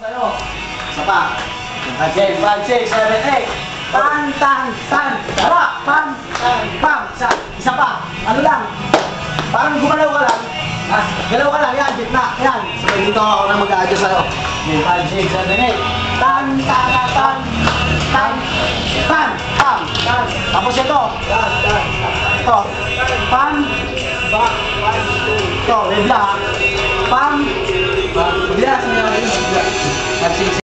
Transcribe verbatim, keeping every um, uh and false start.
Tayo. Isa pa. Again, five, six, seven, eight. Tan, tan, tan. Tara. Pam, tan, pam. Isa, isa pa. Ano lang. Parang gumalaw ka lang. Ah, galaw ka lang. Yan, gitna. Yan. So, dito ako na mag-a-adjust sa'yo. Okay, five, six, seven, eight. Tan, tan, tan. Tan, tan, pam. Tan. Tapos ito. Tan, tan, tan. Ito. Pam. Back, one, two. Ito, rebla. Pam. Bilas, bilas. Five, six,